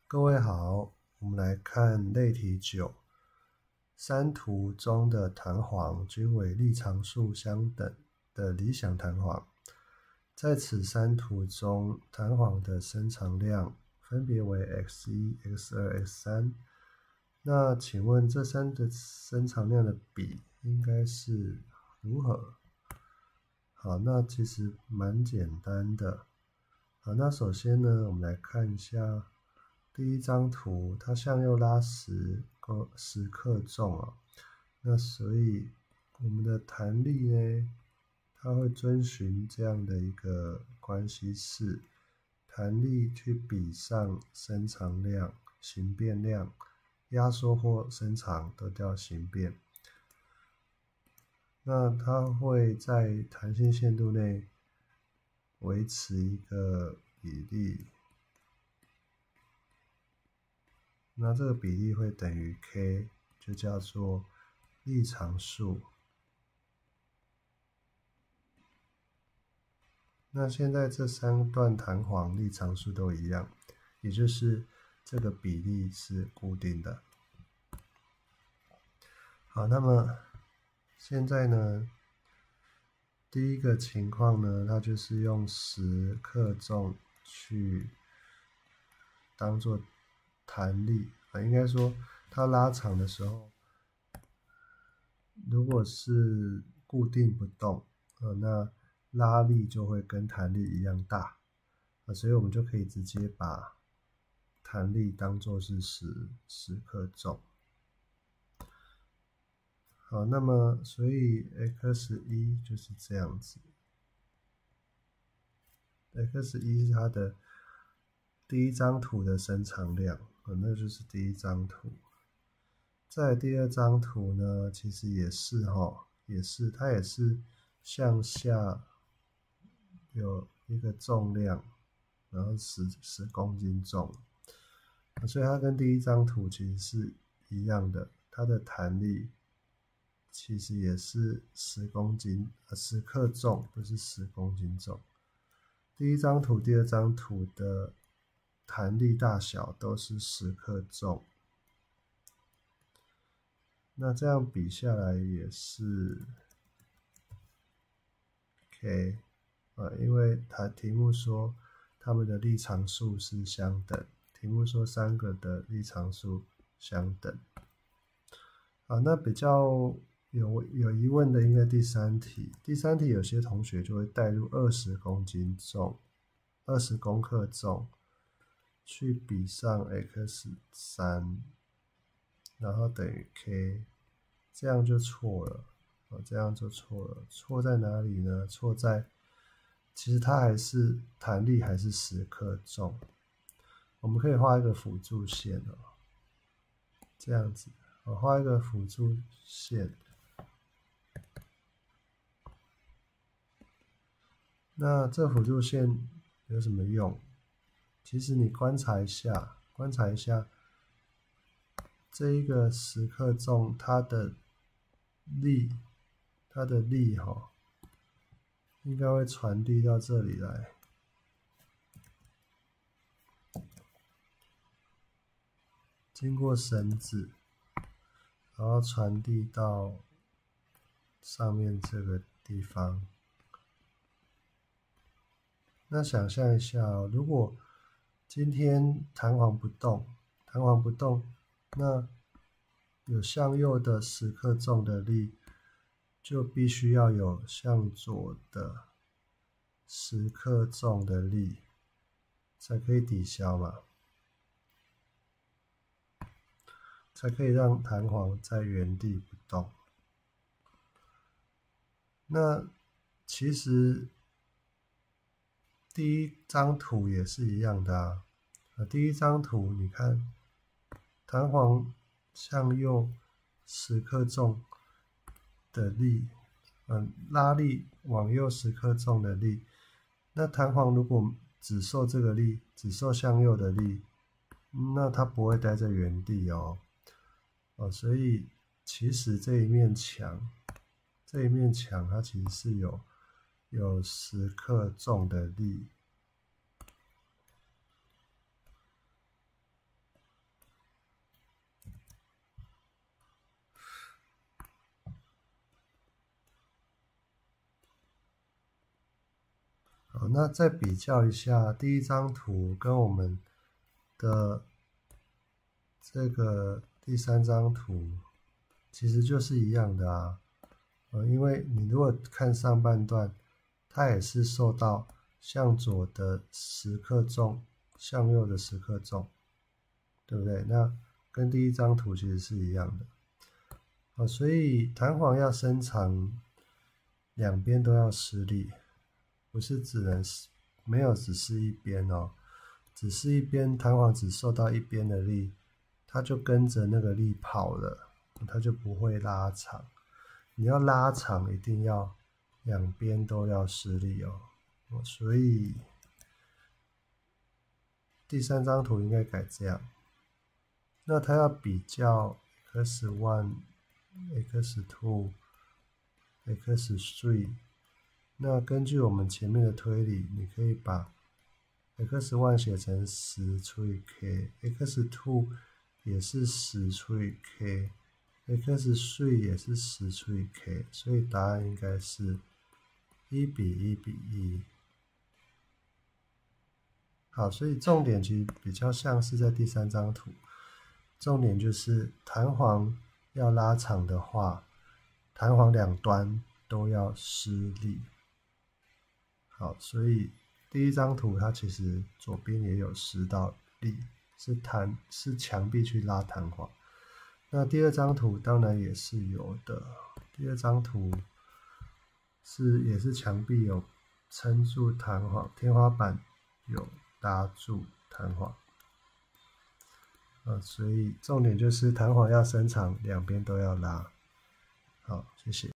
各位好，我们来看类题9。三图中的弹簧均为力常数相等的理想弹簧。在此三图中，弹簧的伸长量分别为 x1、x2、x3。那请问这三的伸长量的比应该是如何？好，那其实蛮简单的。好，那首先呢，我们来看一下第一张图，它向右拉10克重啊，那所以我们的弹力呢，它会遵循这样的一个关系式，弹力去比上伸长量、形变量，压缩或伸长都叫形变。那它会在弹性限度内维持一个比例，那这个比例会等于 k， 就叫做力常数。那现在这三段弹簧力常数都一样，也就是这个比例是固定的。好，那么现在呢，第一个情况呢，它就是用10克重去当做弹力应该说它拉长的时候，如果是固定不动那拉力就会跟弹力一样大所以我们就可以直接把弹力当作是10克重。好，那么所以 x1 就是这样子， x1 是它的第一张图的伸长量那就是第一张图。在第二张图呢，其实也是它也是向下有一个重量，然后10公斤重所以它跟第一张图其实是一样的，它的弹力其实也是10克重，不是10公斤重。第一张图、第二张图的弹力大小都是10克重，那这样比下来也是 k 因为题目说它们的力常数是相等，题目说三个的力常数相等。那比较有疑问的应该第三题。第三题有些同学就会带入20公斤重、20公克重去比上 x3， 然后等于 k， 这样就错了错在哪里呢？错在其实它弹力还是10克重。我们可以画一个辅助线这样子我画一个辅助线。那这辅助线有什么用？其实你观察一下这一个10克重它的力应该会传递到这里来，经过绳子，然后传递到上面这个地方。那想象一下如果今天弹簧不动，那有向右的10克重的力，就必须要有向左的10克重的力，才可以抵消嘛，才可以让弹簧在原地不动。那其实第一张图也是一样的第一张图你看弹簧向右10克重的力拉力往右10克重的力，那弹簧如果只受这个力，只受向右的力，那它不会待在原地所以其实这一面墙它其实是有10克重的力好，那再比较一下第一张图跟我们的这个第3张图，其实就是一样的啊。因为你如果看上半段，它也是受到向左的10克重，向右的10克重，对不对？那跟第一张图其实是一样的。所以弹簧要伸长，两边都要施力，不是没有只是一边哦，只是一边弹簧只受到一边的力，它就跟着那个力跑了，它就不会拉长。你要拉长，一定要两边都要施力哦。所以第3张图应该改这样。那它要比较 x1、x2、x3。那根据我们前面的推理，你可以把 x1 写成10除以 k，x2 也是10除以 k，x3 也是10除以 k， 所以答案应该是1:1:1。好，所以重点其实比较像是在第3张图，重点就是弹簧要拉长的话，弹簧两端都要施力。好，所以第1张图它其实左边也有施到力，是墙壁去拉弹簧。那第2张图当然也是有的，第2张图也是墙壁有撑住弹簧，天花板有拉住弹簧。所以重点就是弹簧要伸长，两边都要拉。好，谢谢。